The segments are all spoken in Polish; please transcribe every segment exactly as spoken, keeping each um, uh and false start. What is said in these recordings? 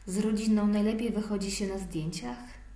Z rodziną najlepiej wychodzi się na zdjęciach?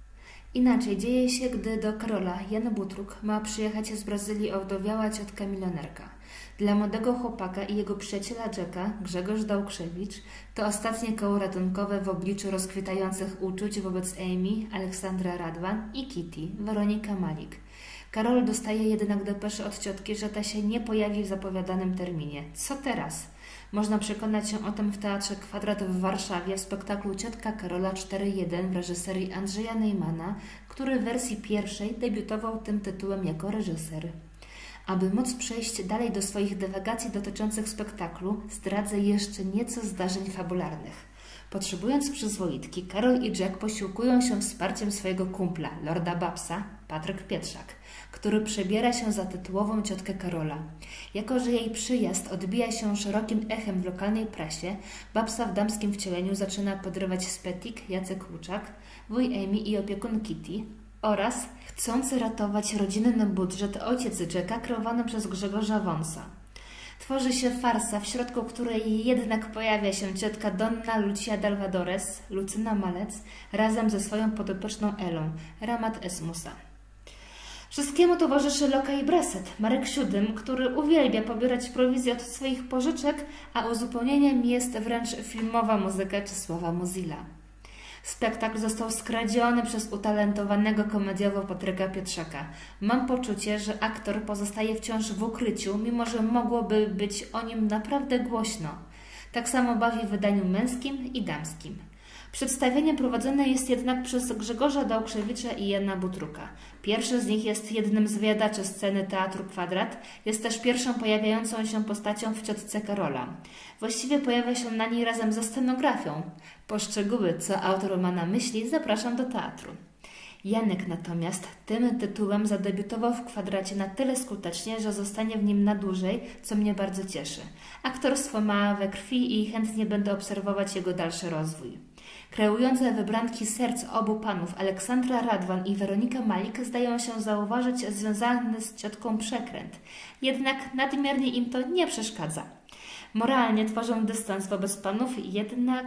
Inaczej dzieje się, gdy do Karola Jan Butruk ma przyjechać z Brazylii owdowiała ciotka milionerka. Dla młodego chłopaka i jego przyjaciela Jacka, Grzegorz Dałkrzewicz, to ostatnie koło ratunkowe w obliczu rozkwitających uczuć wobec Amy, Aleksandra Radwan i Kitty, Weronika Malik. Karol dostaje jednak depeszę od ciotki, że ta się nie pojawi w zapowiadanym terminie. Co teraz? Można przekonać się o tym w Teatrze Kwadrat w Warszawie w spektaklu Ciotka Karola cztery jeden w reżyserii Andrzeja Neymana, który w wersji pierwszej debiutował tym tytułem jako reżyser. Aby móc przejść dalej do swoich dywagacji dotyczących spektaklu, zdradzę jeszcze nieco zdarzeń fabularnych. Potrzebując przyzwoitki, Karol i Jack posiłkują się wsparciem swojego kumpla, lorda Babsa, Patryk Pietrzak, który przebiera się za tytułową ciotkę Karola. Jako że jej przyjazd odbija się szerokim echem w lokalnej prasie, Babsa w damskim wcieleniu zaczyna podrywać Spetik, Jacek Łuczak, wuj Amy i opiekun Kitty, oraz chcący ratować rodzinny budżet ojciec Jacka kreowany przez Grzegorza Wąsa. Tworzy się farsa, w środku której jednak pojawia się ciotka Donna Lucia Dalvadores, Lucyna Malec, razem ze swoją podopieczną Elą, Ramat Esmusa. Wszystkiemu towarzyszy lokaj Breset, Marek Siódym, który uwielbia pobierać prowizję od swoich pożyczek, a uzupełnieniem jest wręcz filmowa muzyka Czesława Mozilla. Spektakl został skradziony przez utalentowanego komediowo Patryka Pietrzaka. Mam poczucie, że aktor pozostaje wciąż w ukryciu, mimo że mogłoby być o nim naprawdę głośno. Tak samo bawi w wydaniu męskim i damskim. Przedstawienie prowadzone jest jednak przez Grzegorza Dałkrzewicza i Jana Butruka. Pierwszy z nich jest jednym z wyjadaczy sceny Teatru Kwadrat, jest też pierwszą pojawiającą się postacią w Ciotce Karola. Właściwie pojawia się na niej razem ze scenografią. Po szczegóły, co autor ma na myśli, zapraszam do teatru. Janek natomiast tym tytułem zadebiutował w Kwadracie na tyle skutecznie, że zostanie w nim na dłużej, co mnie bardzo cieszy. Aktorstwo ma we krwi i chętnie będę obserwować jego dalszy rozwój. Kreujące wybranki serc obu panów Aleksandra Radwan i Weronika Malik zdają się zauważyć związany z ciotką przekręt. Jednak nadmiernie im to nie przeszkadza. Moralnie tworzą dystans wobec panów, jednak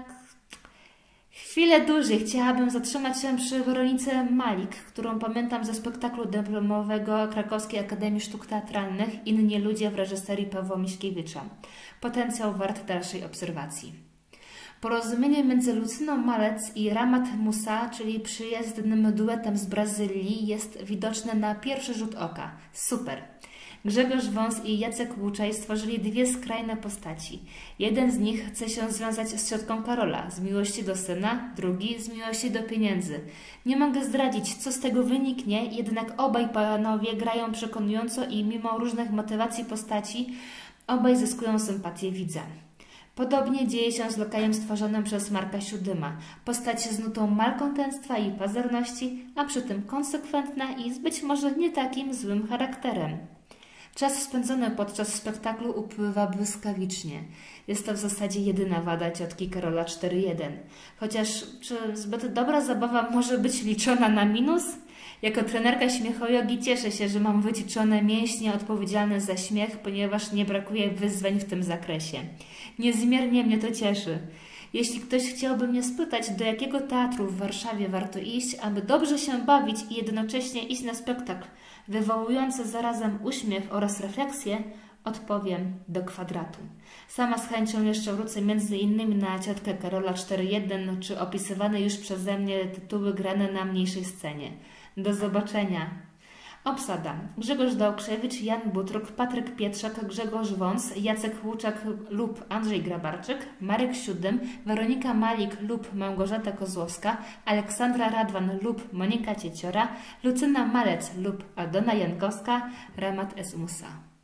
chwilę dłużej chciałabym zatrzymać się przy Weronice Malik, którą pamiętam ze spektaklu dyplomowego Krakowskiej Akademii Sztuk Teatralnych Inni ludzie w reżyserii Pawła Miśkiewicza. Potencjał wart dalszej obserwacji. Porozumienie między Lucyną Malec i Ramat Musa, czyli przyjezdnym duetem z Brazylii, jest widoczne na pierwszy rzut oka. Super! Grzegorz Wąs i Jacek Łuczaj stworzyli dwie skrajne postaci. Jeden z nich chce się związać z ciotką Karola, z miłości do syna, drugi z miłości do pieniędzy. Nie mogę zdradzić, co z tego wyniknie, jednak obaj panowie grają przekonująco i mimo różnych motywacji postaci, obaj zyskują sympatię widza. Podobnie dzieje się z lokajem stworzonym przez Marka Siódyma. Postać z nutą malkontentstwa i pazerności, a przy tym konsekwentna i z być może nie takim złym charakterem. Czas spędzony podczas spektaklu upływa błyskawicznie. Jest to w zasadzie jedyna wada Ciotki Karola cztery jeden. Chociaż czy zbyt dobra zabawa może być liczona na minus? Jako trenerka śmiechojogi cieszę się, że mam wyćwiczone mięśnie odpowiedzialne za śmiech, ponieważ nie brakuje wyzwań w tym zakresie. Niezmiernie mnie to cieszy. Jeśli ktoś chciałby mnie spytać, do jakiego teatru w Warszawie warto iść, aby dobrze się bawić i jednocześnie iść na spektakl wywołujący zarazem uśmiech oraz refleksję, odpowiem do Kwadratu. Sama z chęcią jeszcze wrócę między innymi na Ciotkę Karola cztery jeden czy opisywane już przeze mnie tytuły grane na mniejszej scenie. Do zobaczenia! Obsada: Grzegorz Dałkrzewicz, Jan Butruk, Patryk Pietrzak, Grzegorz Wąs, Jacek Łuczak lub Andrzej Grabarczyk, Marek Siódym, Weronika Malik lub Małgorzata Kozłowska, Aleksandra Radwan lub Monika Cieciora, Lucyna Malec lub Aldona Jankowska, Ramat Esmusa.